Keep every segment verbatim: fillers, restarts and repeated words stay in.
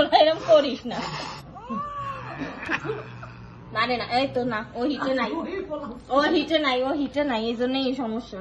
তোরা এরকম করিস না, মানে না এই তো না, ও হিটে নাই, ও হিটে নাই, ও হিটে নাই, এই জন্যই এই সমস্যা।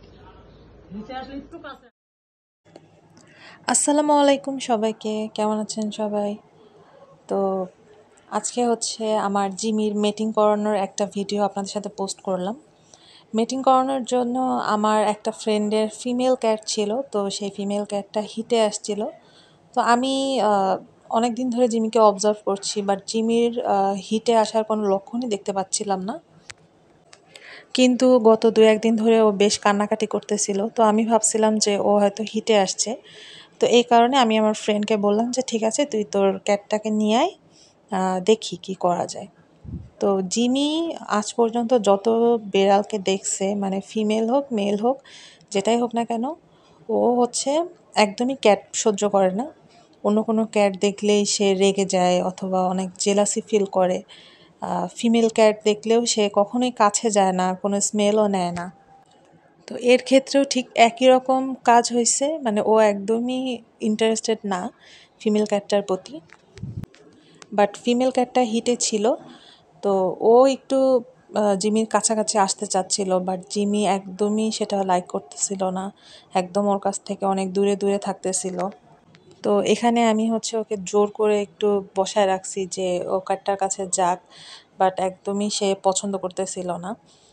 আসসালামু আলাইকুম সবাইকে, কেমন আছেন সবাই? তো আজকে হচ্ছে আমার জিমির মিটিং করানোর একটা ভিডিও আপনাদের সাথে পোস্ট করলাম। মিটিং করানোর জন্য আমার একটা ফ্রেন্ডের ফিমেল ক্যাট ছিল, তো সেই ফিমেল ক্যাটটা হিটে আসছিল। তো আমি অনেক দিন ধরে জিমিকে অবজার্ভ করছি, বাট জিমির হিটে আসার কোনো লক্ষণই দেখতে পাচ্ছিলাম না। কিন্তু গত দু একদিন ধরে ও বেশ কান্নাকাটি করতেছিল, তো আমি ভাবছিলাম যে ও হয়তো হিটে আসছে। তো এই কারণে আমি আমার ফ্রেন্ডকে বললাম যে ঠিক আছে, তুই তোর ক্যাটটাকে নিয়ে আয়, দেখি কি করা যায়। তো জিমি আজ পর্যন্ত যত বেড়ালকে দেখছে, মানে ফিমেল হোক মেল হোক যেটাই হোক না কেন, ও হচ্ছে একদমই ক্যাট সহ্য করে না। অন্য কোনো ক্যাট দেখলেই সে রেগে যায় অথবা অনেক জেলাসি ফিল করে। ফিমেল ক্যাট দেখলেও সে কখনোই কাছে যায় না, কোনো স্মেলও নেয় না। তো এর ক্ষেত্রেও ঠিক একই রকম কাজ হয়েছে, মানে ও একদমই ইন্টারেস্টেড না ফিমেল ক্যাটটার প্রতি। বাট ফিমেল ক্যাটটা হিটে ছিল, তো ও একটু জিমির কাছাকাছি আসতে চাচ্ছিল, বাট জিমি একদমই সেটা লাইক করতেছিল না, একদম ওর কাছ থেকে অনেক দূরে দূরে থাকতেছিল। তো এখানে আমি হচ্ছে ওকে জোর করে একটু বসায় রাখছি যে ও ক্যাটটার কাছে যাক, বাট একদমই সে পছন্দ করতেছিল না।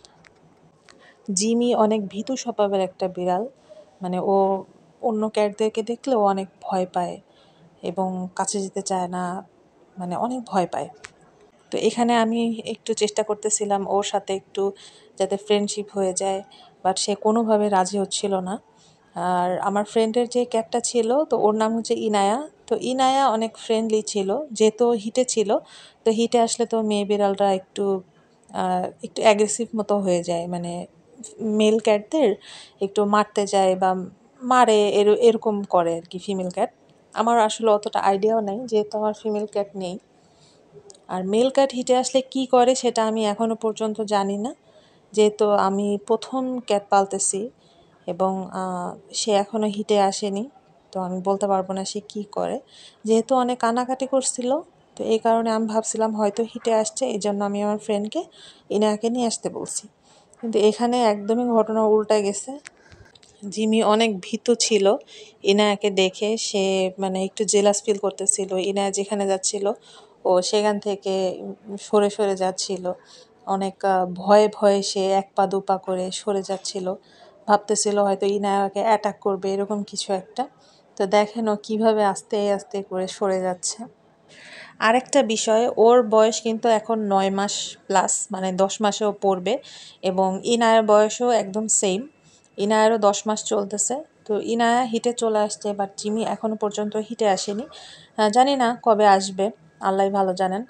জিমি অনেক ভীতু স্বভাবের একটা বিড়াল, মানে ও অন্য ক্যাটদেরকে দেখলে ও অনেক ভয় পায় এবং কাছে যেতে চায় না, মানে অনেক ভয় পায়। তো এখানে আমি একটু চেষ্টা করতেছিলাম ওর সাথে একটু যাতে ফ্রেন্ডশিপ হয়ে যায়, বাট সে কোনোভাবে রাজি হচ্ছিল না। আর আমার ফ্রেন্ডের যে ক্যাটটা ছিল, তো ওর নাম হচ্ছে ইনায়া। তো ইনায়া অনেক ফ্রেন্ডলি ছিল, যেহেতু হিটে ছিল, তো হিটে আসলে তো মেয়ে বিড়ালরা একটু একটু অ্যাগ্রেসিভ মতো হয়ে যায়, মানে মেল ক্যাটদের একটু মারতে যায় বা মারে, এর এরকম করে আর কি ফিমেল ক্যাট। আমার আসলে অতটা আইডিয়াও নেই, যেহেতু আমার ফিমেল ক্যাট নেই। আর মেল ক্যাট হিটে আসলে কি করে সেটা আমি এখনও পর্যন্ত জানি না, যেহেতু আমি প্রথম ক্যাট পালতেছি এবং সে এখনও হিটে আসেনি। তো আমি বলতে পারবো না সে কী করে, যেহেতু অনেক কান্নাকাটি করছিল। তো এই কারণে আমি ভাবছিলাম হয়তো হিটে আসছে, এই জন্য আমি আমার ফ্রেন্ডকে ইনাকে নিয়ে আসতে বলছি। কিন্তু এখানে একদমই ঘটনা উল্টায় গেছে। জিমি অনেক ভীত ছিল ইনায়াকে দেখে, সে মানে একটু জেলাস ফিল করতেছিল। ইনায়া যেখানে যাচ্ছিল ও সেখান থেকে সরে সরে যাচ্ছিল, অনেক ভয়ে ভয়ে সে এক পা দু পা করে সরে যাচ্ছিল, ভাবতেছিল হয়তো ইনায়াকে অ্যাটাক করবে, এরকম কিছু একটা। তো দেখেন ও কীভাবে আস্তে আস্তে করে সরে যাচ্ছে। আরেকটা বিষয়, ওর বয়স কিন্তু এখন নয় মাস প্লাস, মানে দশ মাসেও পড়বে, এবং ইনায়ার বয়সও একদম সেম। ইনায়ারও দশ মাস চলতেছে। তো ইনায়া হিটে চলে আসছে, বাট জিমি এখনও পর্যন্ত হিটে আসেনি। জানি না কবে আসবে, আল্লাহ ভালো জানেন।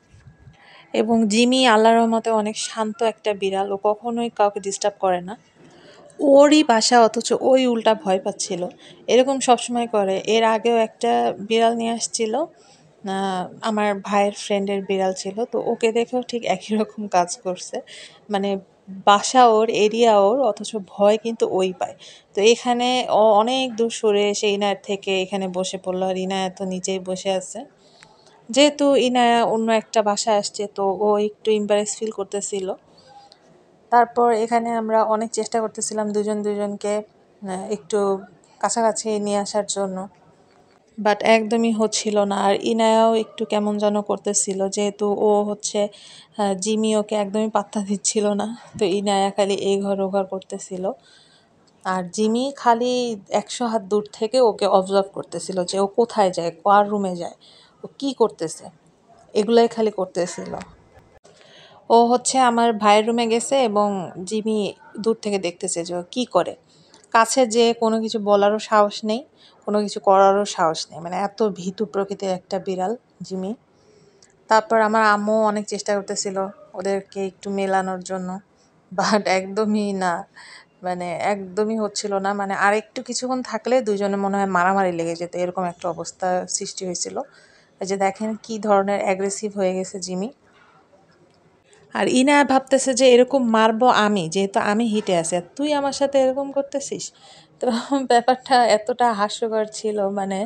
এবং জিমি আল্লাহর রহমতে অনেক শান্ত একটা বিড়াল, ও কখনোই কাউকে ডিস্টার্ব করে না। ওরই বাসা অথচ ওই উল্টা ভয় পাচ্ছিল, এরকম সবসময় করে। এর আগেও একটা বিড়াল নিয়ে আসছিল, আমার ভাইয়ের ফ্রেন্ডের বিড়াল ছিল, তো ওকে দেখেও ঠিক একই রকম কাজ করছে, মানে বাসা ওর, এরিয়া ওর, অথচ ভয় কিন্তু ওই পায়। তো এখানে ও অনেক দূর সরে এসে ইনায়ার থেকে এখানে বসে পড়লো, আর ইনায়া তো নিচেই বসে আছে। যেহেতু ইনায়া অন্য একটা বাসায় আসছে, তো ও একটু এম্বারেস ফিল করতেছিল। তারপর এখানে আমরা অনেক চেষ্টা করতেছিলাম দুজন দুজনকে একটু কাছাকাছি নিয়ে আসার জন্য, বাট একদমই হচ্ছিল না। আর ইনায়াও একটু কেমন যেন করতেছিল, যেহেতু ও হচ্ছে জিমি ওকে একদমই পাত্তা দিচ্ছিল না। তো ইনায়া খালি এই ঘর ও ঘর করতেছিল, আর জিমি খালি একশো হাত দূর থেকে ওকে অবজার্ভ করতেছিল যে ও কোথায় যায়, কার রুমে যায়, ও কী করতেছে, এগুলাই খালি করতেছিল। ও হচ্ছে আমার ভাইয়ের রুমে গেছে এবং জিমি দূর থেকে দেখতেছে যে ও কী করে। কাছে যে কোনো কিছু বলারও সাহস নেই, কোনো কিছু করারও সাহস নেই, মানে এত ভীতু প্রকৃতির একটা বিড়াল জিমি। তারপর আমার আম্মু অনেক চেষ্টা করতেছিল ওদেরকে একটু মেলানোর জন্য, বাট একদমই না, মানে একদমই হচ্ছিল না। মানে আর একটু কিছুক্ষণ থাকলে দুজনে মনে হয় মারামারি লেগে যেত, এরকম একটা অবস্থা সৃষ্টি হয়েছিল। এই যে দেখেন কি ধরনের অ্যাগ্রেসিভ হয়ে গেছে জিমি। আর ইনা ভাবতেছে যে এরকম মারবো আমি, যেহেতু আমি হিটে আছি, আর তুই আমার সাথে এরকম করতেছিস। তো ব্যাপারটা এতটা হাস্যকর ছিল, মানে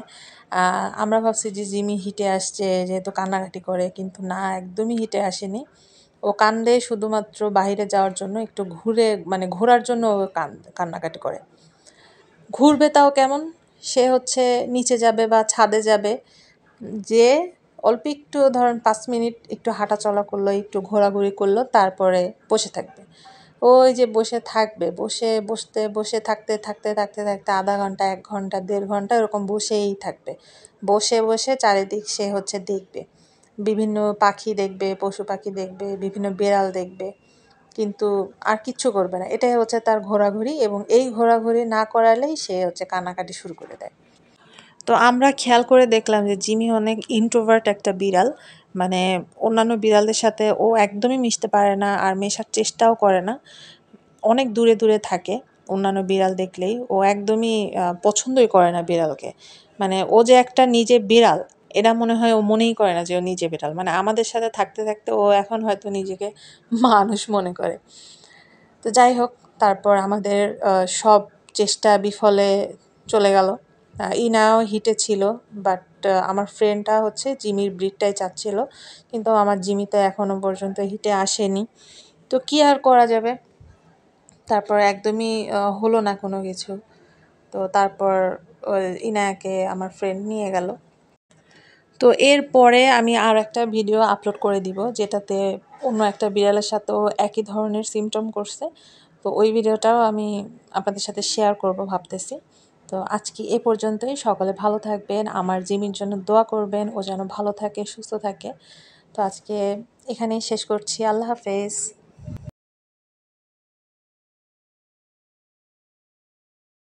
আমরা ভাবছি যে জিমি হিটে আসছে যেহেতু কান্নাকাটি করে, কিন্তু না, একদমই হিটে আসেনি। ও কান্দে শুধুমাত্র বাইরে যাওয়ার জন্য, একটু ঘুরে মানে ঘোরার জন্য ও কান্দে কান্নাকাটি করে। ঘুরবে তাও কেমন, সে হচ্ছে নিচে যাবে বা ছাদে যাবে, যে অল্প একটু ধরেন পাঁচ মিনিট একটু হাঁটা চলা করলো, একটু ঘোরাঘুরি করলো, তারপরে বসে থাকবে। ওই যে বসে থাকবে, বসে বসতে বসে থাকতে থাকতে থাকতে থাকতে আধা ঘন্টা, এক ঘন্টা, দেড় ঘন্টা এরকম বসেই থাকবে। বসে বসে চারিদিক সে হচ্ছে দেখবে, বিভিন্ন পাখি দেখবে, পশু পাখি দেখবে, বিভিন্ন বিড়াল দেখবে, কিন্তু আর কিচ্ছু করবে না। এটাই হচ্ছে তার ঘোরাঘুরি, এবং এই ঘোরাঘুরি না করালেই সে হচ্ছে কান্নাকাটি শুরু করে দেয়। তো আমরা খেয়াল করে দেখলাম যে জিমি অনেক ইন্ট্রোভার্ট একটা বিড়াল, মানে অন্যান্য বিড়ালদের সাথে ও একদমই মিশতে পারে না, আর মেশার চেষ্টাও করে না, অনেক দূরে দূরে থাকে। অন্যান্য বিড়াল দেখলেই ও একদমই পছন্দই করে না বিড়ালকে, মানে ও যে একটা নিজে বিড়াল এটা মনে হয় ও মনেই করে না যে ও নিজে বিড়াল। মানে আমাদের সাথে থাকতে থাকতে ও এখন হয়তো নিজেকে মানুষ মনে করে। তো যাই হোক, তারপর আমাদের সব চেষ্টা বিফলে চলে গেল। ইনাও হিটে ছিল, বাট আমার ফ্রেন্ডটা হচ্ছে জিমির ব্রিডটাই চাচ্ছিল, কিন্তু আমার জিমি তো এখনও পর্যন্ত হিটে আসেনি। তো কি আর করা যাবে, তারপর একদমই হলো না কোনো কিছু। তো তারপর ইনায়াকে আমার ফ্রেন্ড নিয়ে গেল। তো এরপরে আমি আর একটা ভিডিও আপলোড করে দিব, যেটাতে অন্য একটা বিড়ালের সাথেও একই ধরনের সিমটম করছে। তো ওই ভিডিওটাও আমি আপনাদের সাথে শেয়ার করব ভাবতেছি। তো আজকে এ পর্যন্তই। সকলে ভালো থাকবেন, আমার জিমির জন্য দোয়া করবেন, ও যেন ভালো থাকে, সুস্থ থাকে। তো আজকে এখানেই শেষ করছি। আল্লাহ হাফেজ।